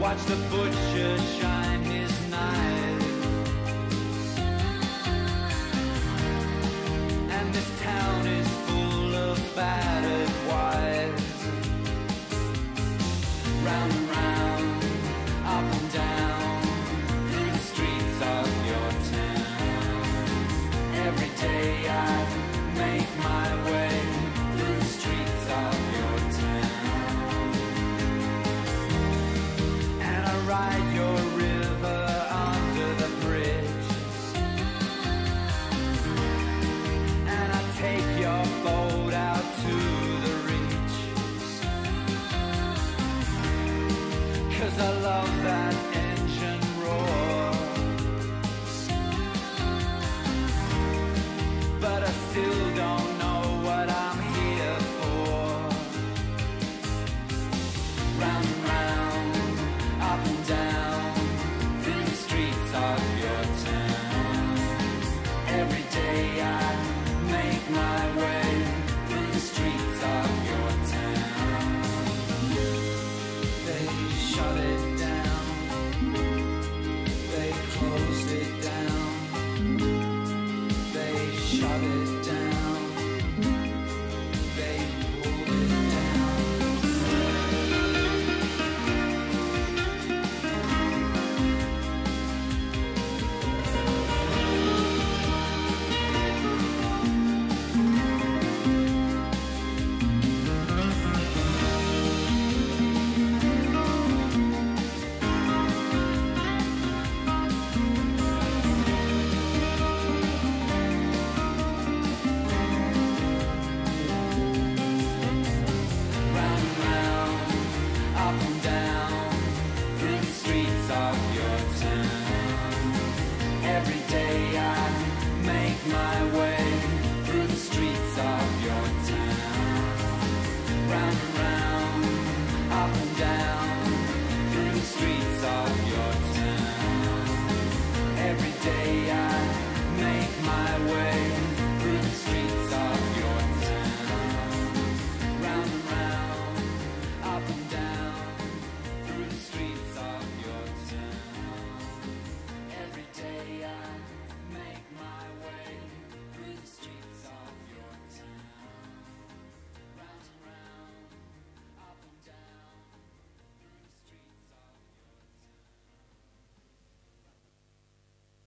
watch the butcher shine his knife. And this town is full of battered wives. Round and round, up and down, through the streets of your town. Every day I make my way through the streets of your town. And I ride your river under the bridge. And I take your boat out to the reach. 'Cause I love that engine roar. But I still don't know what I'm here for. Round and round, up and down, through the streets of your town. Every day I make my way through the streets of your town. They shut it